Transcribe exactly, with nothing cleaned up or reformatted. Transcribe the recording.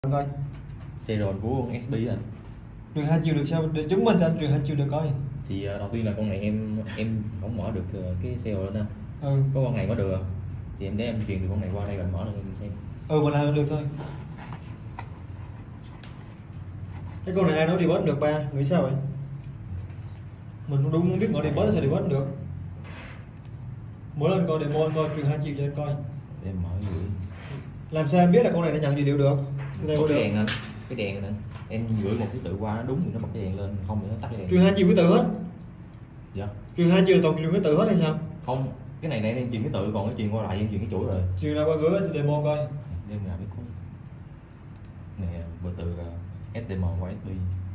Coi Serial của con ét pê anh. truyền hai chiều được sao để chứng minh anh truyền hai chiều được coi. Thì uh, đầu tiên là con này em em không mở được uh, cái serial lên anh. Ừ. Có con này mở được thì em để em truyền từ con này qua đây rồi mở lên em xem. Ừ, mà làm được thôi. Cái con này ai nói đi boss được ba, nghĩ sao vậy? Mình đúng không biết mở đi boss sao đi boss được. Mở lên coi demo anh coi truyền hai chiều cho anh coi. Để em mở gửi. Làm sao em biết là con này nó nhận gì điệu được? Cái Có này cái được. đèn anh, cái đèn anh. Em gửi một thứ tự qua nó đúng thì nó bật cái đèn lên, không thì nó tắt cái đèn. Truyền hai chiều cái tự hết. Dạ. Truyền hai chiều là toàn truyền cái tự hết hay sao? Không, cái này này em truyền cái tự còn cái truyền qua lại em truyền cái chuỗi rồi. Truyền nào qua gửi demo coi. Để em làm cái code. Này bữa từ uh, ét đê em qua ét pê.